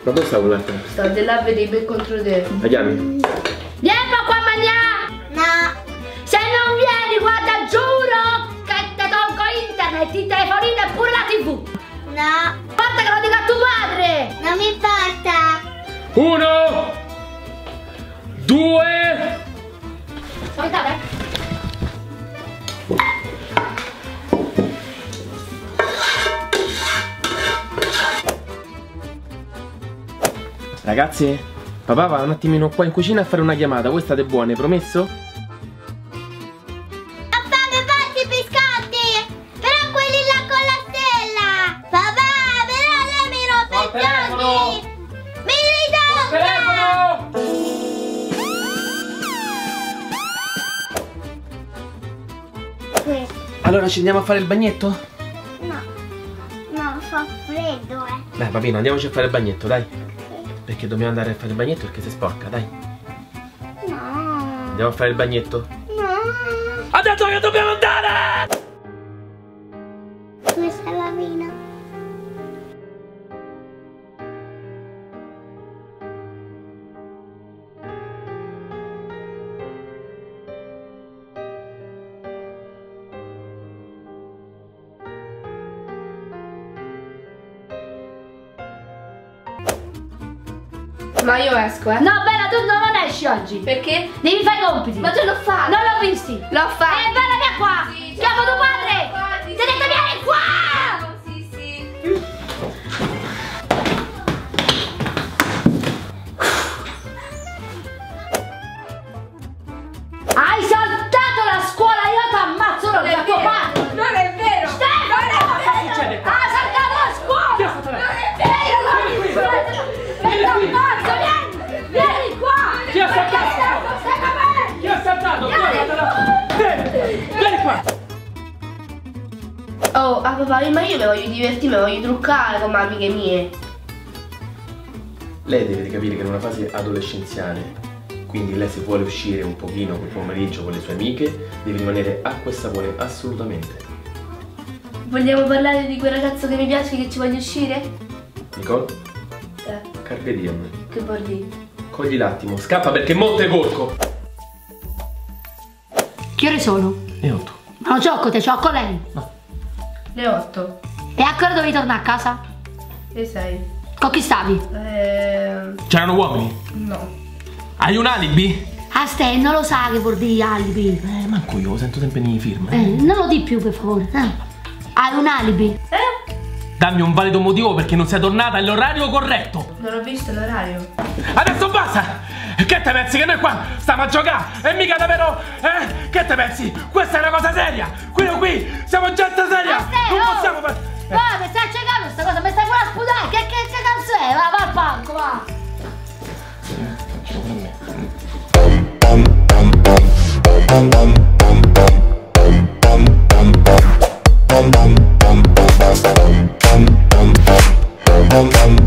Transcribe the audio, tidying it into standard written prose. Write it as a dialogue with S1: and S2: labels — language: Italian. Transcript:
S1: Ma dove sta quell'altra?
S2: Sta di là a vedere per contro te.
S1: La chiami?
S2: Vieni qua a mangiare! No! Se non vieni, guarda, giuro che ti tolgo internet, il telefonino e pure la TV! No! Guarda che lo dico a tuo padre! Non mi importa!
S1: 1 2
S2: Aspettate!
S1: Ragazzi, papà va un attimino qua in cucina a fare una chiamata. Voi state buone, promesso? Allora ci andiamo a fare il bagnetto?
S3: No, no, fa freddo,
S1: Dai papino, andiamoci a fare il bagnetto, dai. Perché dobbiamo andare a fare il bagnetto perché si sporca, dai.
S3: No.
S1: Andiamo a fare il bagnetto?
S3: No.
S1: Ha detto che dobbiamo andare!
S3: Questa è la vina.
S2: Ma io esco,
S4: No, Bella, tu non esci oggi.
S2: Perché?
S4: Devi fare i compiti.
S2: Ma tu l'ho fatto!
S4: Non l'ho visti.
S2: L'ho fatto!
S4: Bella, vieni qua.
S2: Sì,
S4: Chiamo tuo padre.
S2: Sì,
S4: Ti ho detto vieni qua.
S2: Sì, sì.
S4: Hai saltato la scuola, io ti ammazzo da tuo padre.
S2: Non è vero!
S4: Stefano!
S1: succede qua?
S4: Ha saltato la scuola.
S1: Chi ha fatto lei?
S4: Non è vero!
S1: Vieni
S4: Ti
S1: qui.
S4: ammazzo, vieni! Vieni qua!
S1: Chi ha saltato?
S4: Stai capendo?
S1: Chi ha saltato? Vieni qua!
S2: Oh, papà, ma io mi voglio divertire, mi voglio truccare con le amiche mie.
S1: Lei deve capire che è in una fase adolescenziale, quindi lei se vuole uscire un pochino quel pomeriggio con le sue amiche deve rimanere acqua e sapone assolutamente.
S2: Vogliamo parlare di quel ragazzo che mi piace che ci voglio uscire?
S1: Nicole? Carpe diem.
S2: Che vuol dire?
S1: Cogli l'attimo, scappa perché monte corco!
S4: Che ore sono?
S1: E 8.
S4: Ma non c'ho con te, c'ho con lei.
S1: No.
S2: Le 8.
S4: E a che ora dovevi tornare a casa?
S2: Le 6.
S4: Con chi stavi?
S1: C'erano uomini?
S2: No.
S1: Hai un alibi?
S4: A Ste, non lo sa che vuol dire alibi.
S1: Manco io, lo sento sempre nei film.
S4: Non lo di più, per favore. Hai un alibi?
S1: Dammi un valido motivo perché non sei tornata all'orario corretto.
S2: Non ho visto l'orario.
S1: Adesso basta! Che te pensi che noi qua stiamo a giocare? E mica davvero, Che te pensi? Questa è una cosa seria! Qui siamo gente seria! Non possiamo fare...
S4: Va, mi stai cercando sta cosa, mi stai pure a sputare! Che cazzo è? Va al palco, va!
S5: Bum bum